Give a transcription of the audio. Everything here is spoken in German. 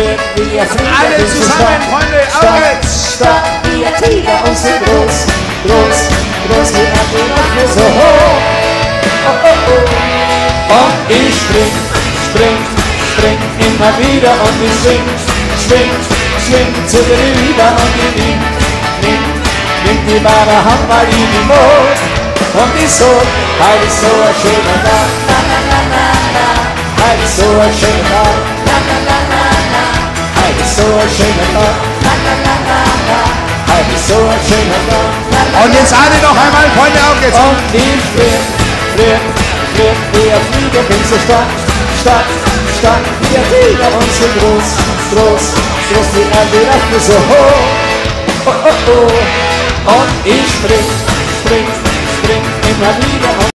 spring, wie ein Flieger. Alle bin so zusammen, stark, Freunde, stark, Augen. stark, wie ein Tiger und so groß, groß, groß, wie ein Tiger so hoch. Oh, oh, oh. Und ich spring, spring, spring immer wieder und ich schwing, schwing, schwing zu dir rüber und ich nimm die wahre Hand mal in die Mond. Und ich so, heute ist so ein schöner Tag, na na na na na. Heute ist so ein schöner Tag, na na na na na. Heute ist so ein schöner Tag, na na na na na. Heute ist so ein schöner Tag, na na. Und jetzt alle noch einmal, Freunde, auf geht's. Und ich spring, spring, spring, wie ein Flieger, bin so stark, stark, stark, wie ein Tiger und so groß, groß, groß, wie ein Giraffe so hoch. Oh, oh, oh. Und ich spring, spring, spring immer wieder.